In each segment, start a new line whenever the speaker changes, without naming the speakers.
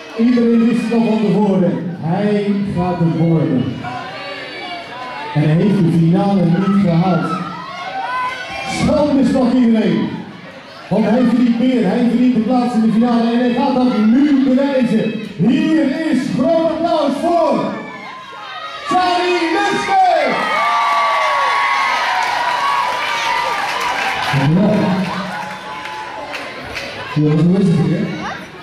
Iedereen wist het al van tevoren. Hij gaat het worden. En hij heeft de finale niet gehaald. Schoonmisdag iedereen. Want hij verdient meer. Hij verdient de plaats in de finale. En hij gaat dat nu bewijzen. Hier is groot applaus voor Charlie Luske! Ja, dat is rustig, hè?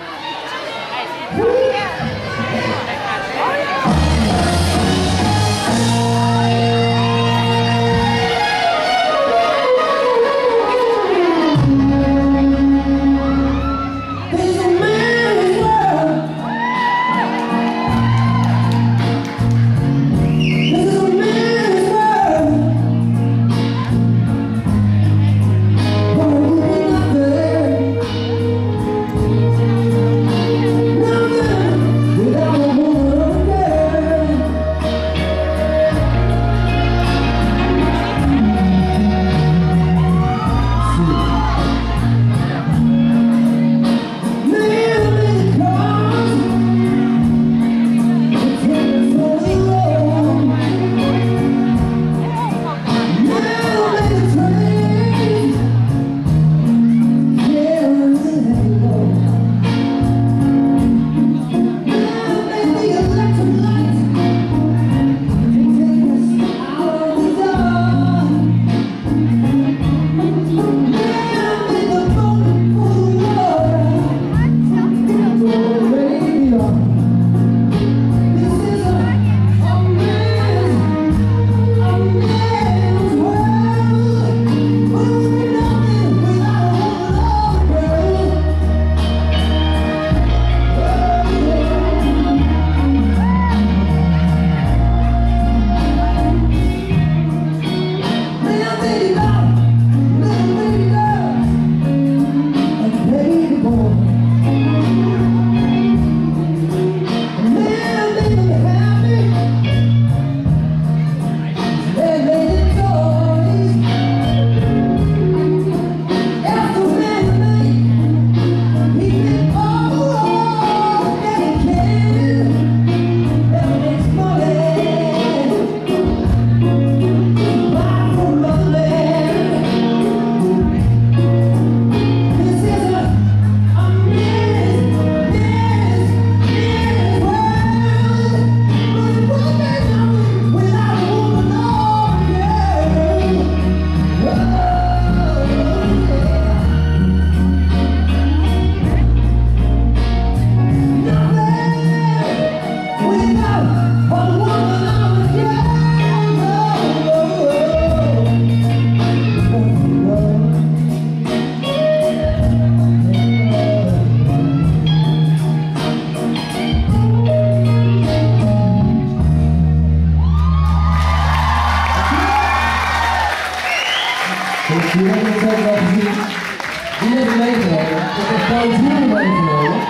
Die hebben het ook wel gezien. Die hebben meegenomen. Ik heb pauze meegenomen.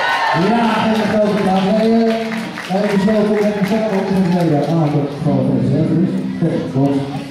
Ja, en dat ook gedaan. Wij hebben besloten om lekker verder op te nemen. Ah, dat is gewoon even. Oké,